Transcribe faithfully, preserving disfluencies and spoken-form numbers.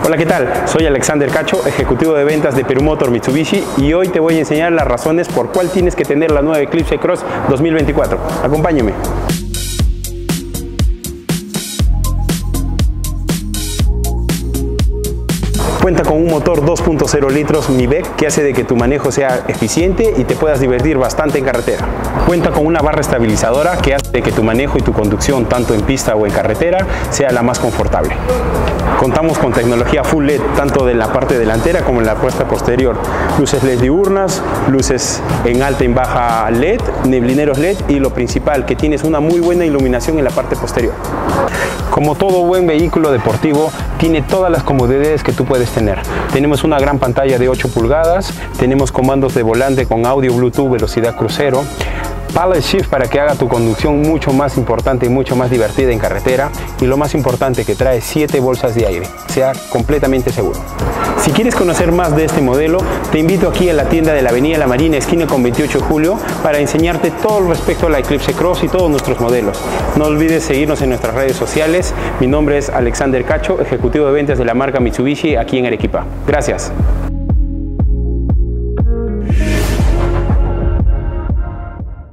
Hola, ¿qué tal? Soy Alexander Cacho, ejecutivo de ventas de Perú Motor Mitsubishi, y hoy te voy a enseñar las razones por cuál tienes que tener la nueva Eclipse Cross dos mil veinticuatro. Acompáñame. Cuenta con un motor dos punto cero litros M I B E C que hace de que tu manejo sea eficiente y te puedas divertir bastante en carretera. Cuenta con una barra estabilizadora que hace de que tu manejo y tu conducción, tanto en pista o en carretera, sea la más confortable. Contamos con tecnología Full L E D tanto de la parte delantera como en la puesta posterior. Luces L E D diurnas, luces en alta y en baja L E D, neblineros L E D y lo principal, que tienes una muy buena iluminación en la parte posterior. Como todo buen vehículo deportivo, tiene todas las comodidades que tú puedes tener. Tenemos una gran pantalla de ocho pulgadas, tenemos comandos de volante con audio Bluetooth velocidad crucero, Paddle Shift para que haga tu conducción mucho más importante y mucho más divertida en carretera, y lo más importante, que trae siete bolsas de aire, sea completamente seguro. Si quieres conocer más de este modelo, te invito aquí a la tienda de la Avenida La Marina, esquina con veintiocho de julio, para enseñarte todo respecto a la Eclipse Cross y todos nuestros modelos. No olvides seguirnos en nuestras redes sociales. Mi nombre es Alexander Cacho, ejecutivo de ventas de la marca Mitsubishi aquí en Arequipa. Gracias.